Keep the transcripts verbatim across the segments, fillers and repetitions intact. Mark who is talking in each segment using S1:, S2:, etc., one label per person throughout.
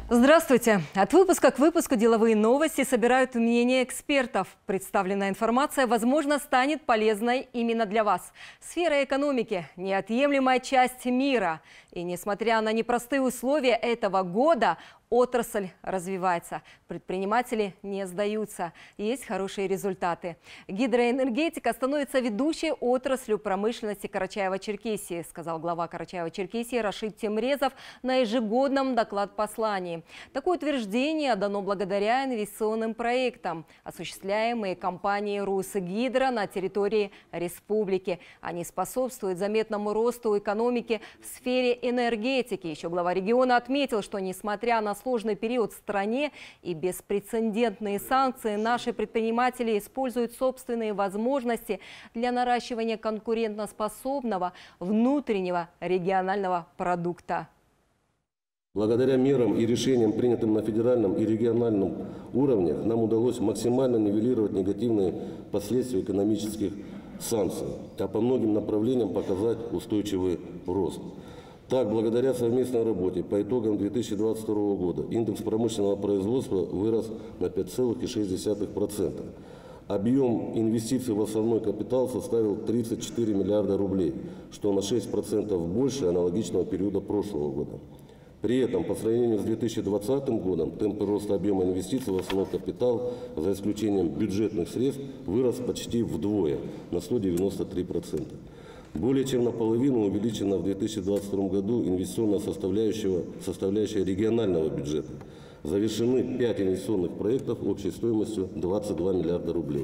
S1: Здравствуйте! От выпуска к выпуску деловые новости собирают мнения экспертов. Представленная информация, возможно, станет полезной именно для вас. Сфера экономики – неотъемлемая часть мира. И несмотря на непростые условия этого года, отрасль развивается. Предприниматели не сдаются. Есть хорошие результаты. Гидроэнергетика становится ведущей отраслью промышленности Карачаево-Черкесии, сказал глава Карачаево-Черкесии Рашид Темрезов на ежегодном доклад-послании. Такое утверждение дано благодаря инвестиционным проектам, осуществляемым компанией «Русгидро» на территории республики. Они способствуют заметному росту экономики в сфере энергетики. Еще глава региона отметил, что несмотря на сложный период в стране и беспрецедентные санкции, наши предприниматели используют собственные возможности для наращивания конкурентоспособного внутреннего регионального продукта.
S2: Благодаря мерам и решениям, принятым на федеральном и региональном уровнях, нам удалось максимально нивелировать негативные последствия экономических санкций, а по многим направлениям показать устойчивый рост. Так, благодаря совместной работе по итогам две тысячи двадцать второго года индекс промышленного производства вырос на пять целых шесть десятых процента. Объем инвестиций в основной капитал составил тридцать четыре миллиарда рублей, что на шесть процентов больше аналогичного периода прошлого года. При этом, по сравнению с две тысячи двадцатым годом, темпы роста объема инвестиций в основной капитал, за исключением бюджетных средств, вырос почти вдвое, на сто девяносто три процента. Более чем наполовину увеличена в две тысячи двадцать втором году инвестиционная составляющая, составляющая регионального бюджета. Завершены пять инвестиционных проектов общей стоимостью двадцать два миллиарда рублей.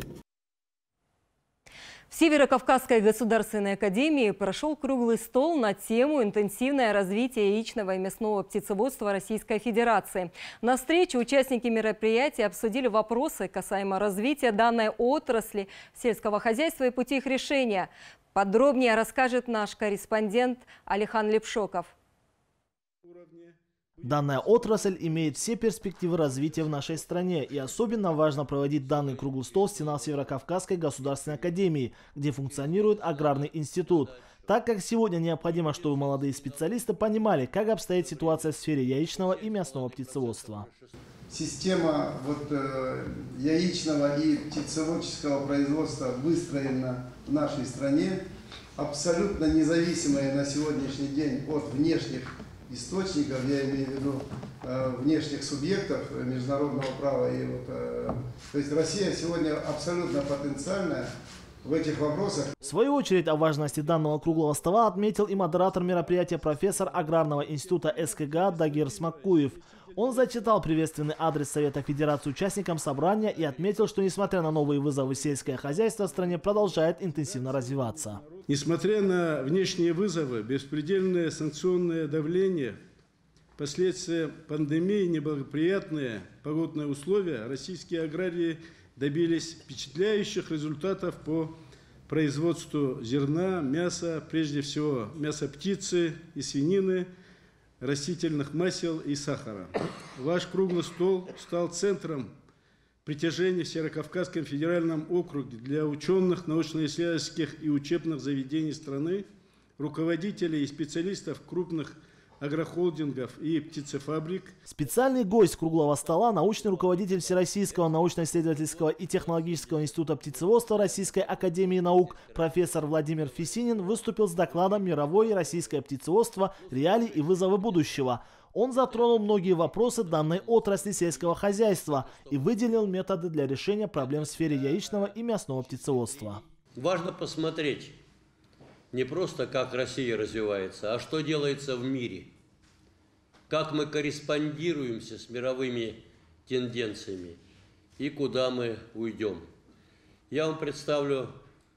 S1: В Северо-Кавказской государственной академии прошел круглый стол на тему «Интенсивное развитие яичного и мясного птицеводства Российской Федерации». На встрече участники мероприятия обсудили вопросы касаемо развития данной отрасли сельского хозяйства и пути их решения. Подробнее расскажет наш корреспондент Алихан Лепшоков.
S3: Данная отрасль имеет все перспективы развития в нашей стране, и особенно важно проводить данный круглый стол в стенах Северо-Кавказской государственной академии, где функционирует аграрный институт. Так как сегодня необходимо, чтобы молодые специалисты понимали, как обстоит ситуация в сфере яичного и мясного птицеводства.
S4: Система вот, э, яичного и птицеводческого производства выстроена в нашей стране, абсолютно независимая на сегодняшний день от внешних источников, я имею в виду э, внешних субъектов международного права. И вот, э, то есть Россия сегодня абсолютно потенциальная в этих вопросах.
S3: В свою очередь о важности данного круглого стола отметил и модератор мероприятия, профессор Аграрного института СКГА Дагир Смакуев. Он зачитал приветственный адрес Совета Федерации участникам собрания и отметил, что несмотря на новые вызовы, сельское хозяйство в стране продолжает интенсивно развиваться.
S5: Несмотря на внешние вызовы, беспредельное санкционное давление, последствия пандемии, неблагоприятные погодные условия, российские аграрии добились впечатляющих результатов по производству зерна, мяса, прежде всего мяса птицы и свинины, растительных масел и сахара. Ваш круглый стол стал центром притяжения в Северо-Кавказском федеральном округе для ученых, научно-исследовательских и учебных заведений страны, руководителей и специалистов крупных агрохолдингов и птицефабрик.
S3: Специальный гость круглого стола, научный руководитель Всероссийского научно-исследовательского и технологического института птицеводства Российской академии наук, профессор Владимир Фисинин, выступил с докладом «Мировое и российское птицеводство. Реалии и вызовы будущего». Он затронул многие вопросы данной отрасли сельского хозяйства и выделил методы для решения проблем в сфере яичного и мясного птицеводства.
S6: Важно посмотреть не просто, как Россия развивается, а что делается в мире. Как мы корреспондируемся с мировыми тенденциями и куда мы уйдем. Я вам представлю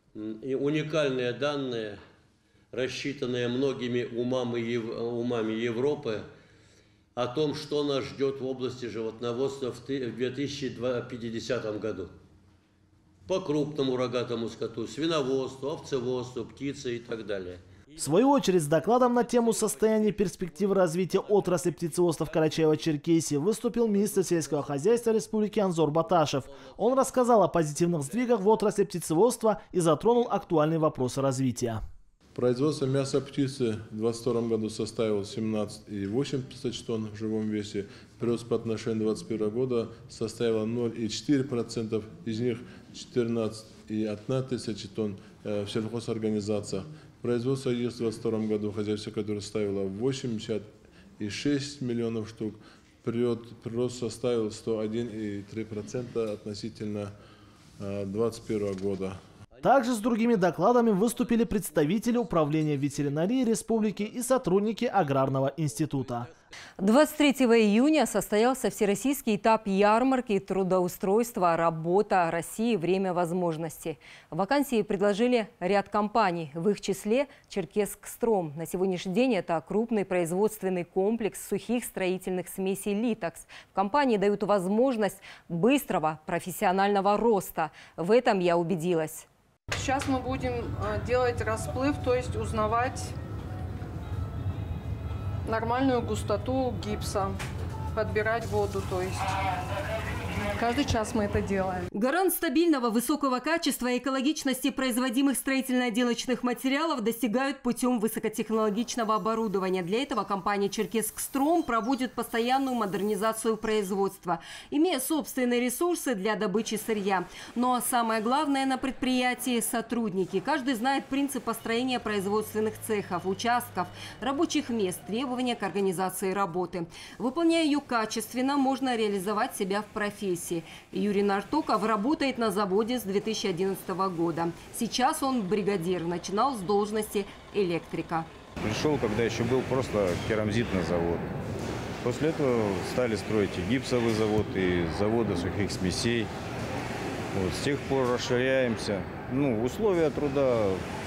S6: уникальные данные, рассчитанные многими умами, умами Европы, о том, что нас ждет в области животноводства в две тысячи пятидесятом году. По крупному рогатому скоту, свиноводству, овцеводству, птице и так далее.
S3: В свою очередь, с докладом на тему состояния перспектив развития отрасли птицеводства в Карачаево-Черкесии выступил министр сельского хозяйства Республики Анзор Баташев. Он рассказал о позитивных сдвигах в отрасли птицеводства и затронул актуальные вопросы развития.
S7: Производство мяса птицы в двадцать втором году составило семнадцать и восемь тысяч тонн в живом весе. Прирост по отношению к двадцать первому году составило ноль и четыре десятых процента, из них четырнадцать и одна тысяча тонн в сельхозорганизациях. Производство яиц в двадцать втором году хозяйство, которое составило восемьдесят и шесть миллионов штук, прирост составил сто один и три десятых процента относительно двадцать первого года.
S3: Также с другими докладами выступили представители Управления ветеринарии республики и сотрудники Аграрного института.
S1: двадцать третьего июня состоялся всероссийский этап ярмарки трудоустройства «Работа России. Время возможностей». Вакансии предложили ряд компаний, в их числе Черкесск-Стром. На сегодняшний день это крупный производственный комплекс сухих строительных смесей «Литокс». В компании дают возможность быстрого профессионального роста. В этом я убедилась.
S8: Сейчас мы будем делать расплыв, то есть узнавать нормальную густоту гипса, подбирать воду, то есть каждый час мы это делаем.
S1: Гарант стабильного высокого качества и экологичности производимых строительно-отделочных материалов достигают путем высокотехнологичного оборудования. Для этого компания «Черкесск-Стром» проводит постоянную модернизацию производства, имея собственные ресурсы для добычи сырья. Но самое главное на предприятии – сотрудники. Каждый знает принцип построения производственных цехов, участков, рабочих мест, требования к организации работы. Выполняя ее качественно, можно реализовать себя в профессии. Юрий Нартуков работает на заводе с две тысячи одиннадцатого года. Сейчас он бригадир, начинал с должности электрика.
S9: Пришел, когда еще был просто керамзитный завод. После этого стали строить и гипсовый завод, и заводы сухих смесей. Вот, с тех пор расширяемся. Ну, условия труда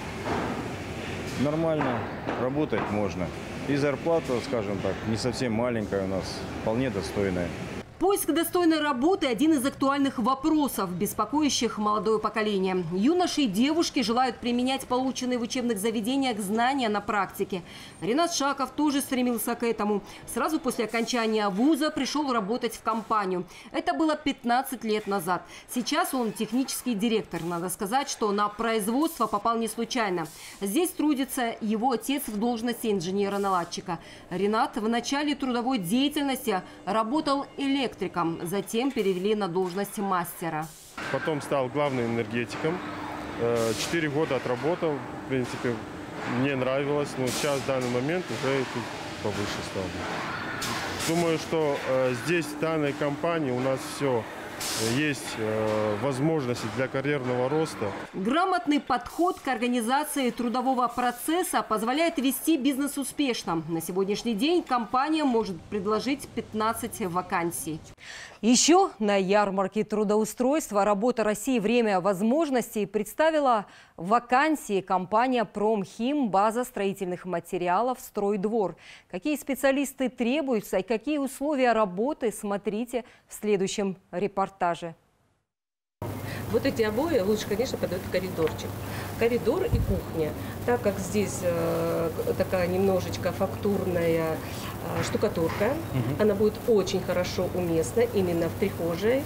S9: нормально, работать можно. И зарплата, скажем так, не совсем маленькая у нас, вполне достойная.
S1: Поиск достойной работы – один из актуальных вопросов, беспокоящих молодое поколение. Юноши и девушки желают применять полученные в учебных заведениях знания на практике. Ренат Шаков тоже стремился к этому. Сразу после окончания вуза пришел работать в компанию. Это было пятнадцать лет назад. Сейчас он технический директор. Надо сказать, что на производство попал не случайно. Здесь трудится его отец в должности инженера-наладчика. Ренат в начале трудовой деятельности работал электриком. Затем перевели на должность мастера.
S10: Потом стал главным энергетиком. Четыре года отработал. В принципе, мне нравилось. Но сейчас, в данный момент, уже тут повыше стал. Думаю, что здесь, в данной компании, у нас все есть возможности для карьерного роста.
S1: Грамотный подход к организации трудового процесса позволяет вести бизнес успешно. На сегодняшний день компания может предложить пятнадцать вакансий. Еще на ярмарке трудоустройства «Работа России. Время возможностей» представила вакансии компания «Промхим», база строительных материалов «Стройдвор». Какие специалисты требуются и какие условия работы, смотрите в следующем репортаже.
S11: Вот эти обои лучше, конечно, подают в коридорчик. Коридор и кухня. Так как здесь э, такая немножечко фактурная э, штукатурка, угу. Она будет очень хорошо уместна именно в прихожей.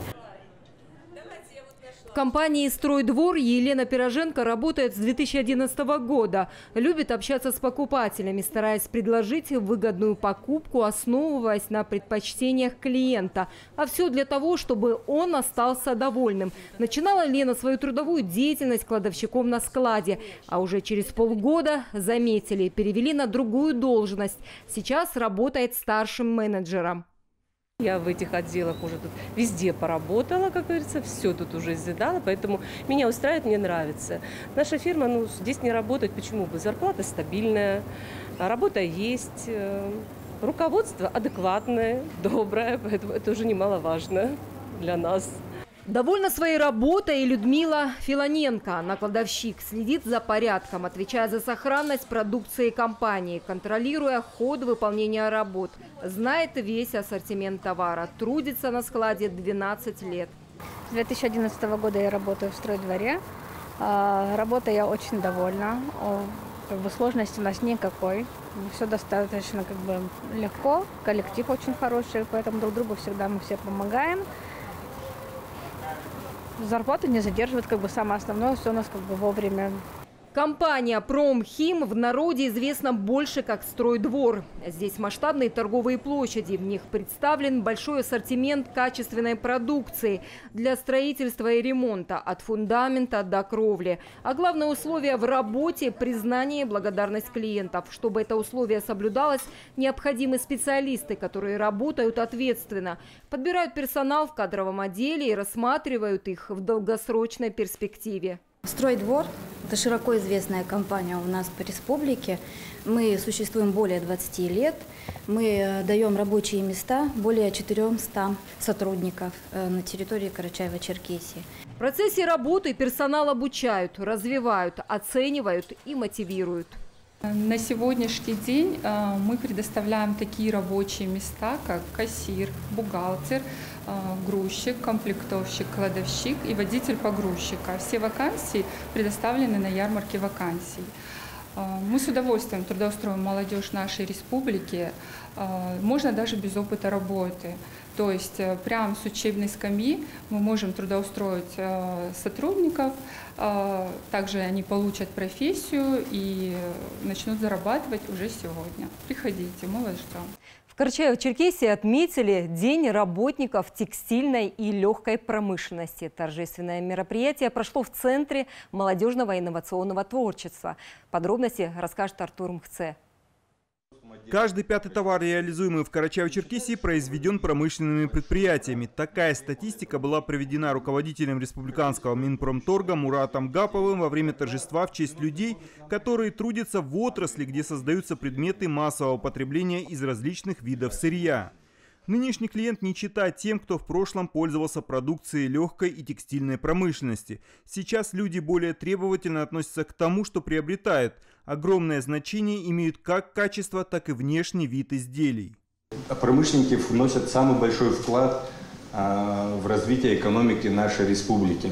S1: В компании «Стройдвор» Елена Пироженко работает с две тысячи одиннадцатого года. Любит общаться с покупателями, стараясь предложить выгодную покупку, основываясь на предпочтениях клиента. А все для того, чтобы он остался довольным. Начинала Лена свою трудовую деятельность кладовщиком на складе. А уже через полгода заметили, перевели на другую должность. Сейчас работает старшим менеджером.
S11: Я в этих отделах уже тут везде поработала, как говорится, все тут уже изведала, поэтому меня устраивает, мне нравится. Наша фирма, ну, здесь не работает, почему бы? Зарплата стабильная, работа есть, руководство адекватное, доброе, поэтому это уже немаловажно для нас.
S1: Довольна своей работой и Людмила Филоненко. Она кладовщик, следит за порядком, отвечает за сохранность продукции компании, контролируя ход выполнения работ. Знает весь ассортимент товара. Трудится на складе двенадцать лет.
S12: С две тысячи одиннадцатого года я работаю в стройдворе. Работа я очень довольна. Как бы сложности у нас никакой. Все достаточно как бы легко. Коллектив очень хороший, поэтому друг другу всегда мы все помогаем. Зарплата не задерживает, как бы самое основное, все у нас как бы вовремя.
S1: Компания «Промхим» в народе известна больше как «Стройдвор». Здесь масштабные торговые площади. В них представлен большой ассортимент качественной продукции для строительства и ремонта, от фундамента до кровли. А главное условие в работе – признание и благодарность клиентов. Чтобы это условие соблюдалось, необходимы специалисты, которые работают ответственно, подбирают персонал в кадровом отделе и рассматривают их в долгосрочной перспективе.
S13: «Стройдвор» – это широко известная компания у нас по республике. Мы существуем более двадцати лет. Мы даем рабочие места более четырёмстам сотрудников на территории Карачаево-Черкесии.
S1: В процессе работы персонал обучают, развивают, оценивают и мотивируют.
S8: На сегодняшний день мы предоставляем такие рабочие места, как кассир, бухгалтер, грузчик, комплектовщик, кладовщик и водитель погрузчика. Все вакансии предоставлены на ярмарке вакансий. Мы с удовольствием трудоустроим молодежь нашей республики, можно даже без опыта работы. То есть прямо с учебной скамьи мы можем трудоустроить сотрудников, также они получат профессию и начнут зарабатывать уже сегодня. Приходите, мы вас ждем.
S1: В Карачаево-Черкесии отметили День работников текстильной и легкой промышленности. Торжественное мероприятие прошло в Центре молодежного инновационного творчества. Подробности расскажет Артур Мхце.
S14: Каждый пятый товар, реализуемый в Карачаево-Черкесии, произведен промышленными предприятиями. Такая статистика была проведена руководителем республиканского Минпромторга Муратом Гаповым во время торжества в честь людей, которые трудятся в отрасли, где создаются предметы массового потребления из различных видов сырья. Нынешний клиент не чита тем, кто в прошлом пользовался продукцией легкой и текстильной промышленности. Сейчас люди более требовательно относятся к тому, что приобретают. Огромное значение имеют как качество, так и внешний вид изделий.
S15: Промышленники вносят самый большой вклад а, в развитие экономики нашей республики.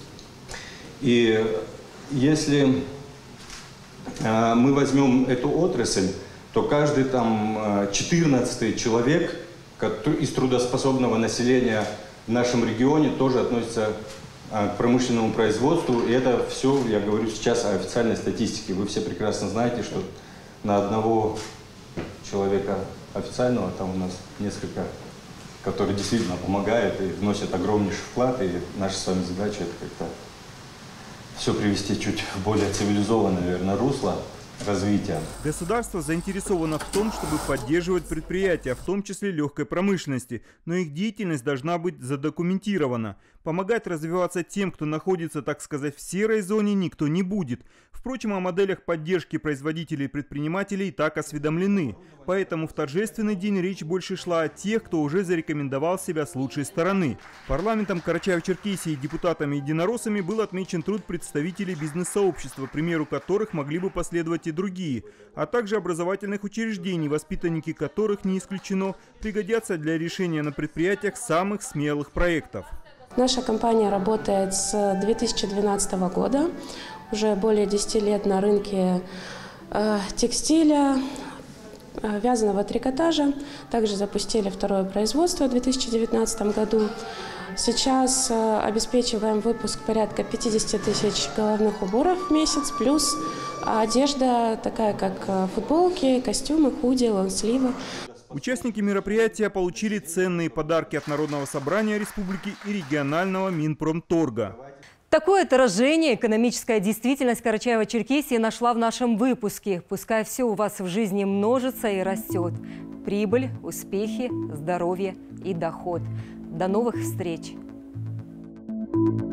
S15: И если а, мы возьмем эту отрасль, то каждый там четырнадцатый человек из трудоспособного населения в нашем регионе тоже относится к промышленному производству. И это все, я говорю сейчас о официальной статистике. Вы все прекрасно знаете, что на одного человека официального там у нас несколько, которые действительно помогают и вносят огромнейший вклад. И наша с вами задача это как-то все привести чуть в более цивилизованное, наверное, русло развития.
S14: Государство заинтересовано в том, чтобы поддерживать предприятия, в том числе легкой промышленности, но их деятельность должна быть задокументирована. Помогать развиваться тем, кто находится, так сказать, в серой зоне, никто не будет. Впрочем, о моделях поддержки производителей и предпринимателей и так осведомлены. Поэтому в торжественный день речь больше шла о тех, кто уже зарекомендовал себя с лучшей стороны. Парламентом Карачаево-Черкесии и депутатами-единороссами был отмечен труд представителей бизнес-сообщества, к примеру которых могли бы последовать и другие, а также образовательных учреждений, воспитанники которых, не исключено, пригодятся для решения на предприятиях самых смелых проектов.
S16: Наша компания работает с две тысячи двенадцатого года, уже более десяти лет на рынке э, текстиля, э, вязаного трикотажа. Также запустили второе производство в две тысячи девятнадцатом году. Сейчас э, обеспечиваем выпуск порядка пятидесяти тысяч головных уборов в месяц, плюс одежда такая, как футболки, костюмы, худи, лонгсливы.
S14: Участники мероприятия получили ценные подарки от Народного собрания республики и регионального Минпромторга.
S1: Такое отражение экономическая действительность Карачаево-Черкесии нашла в нашем выпуске. Пускай все у вас в жизни множится и растет. Прибыль, успехи, здоровье и доход. До новых встреч! Thank you.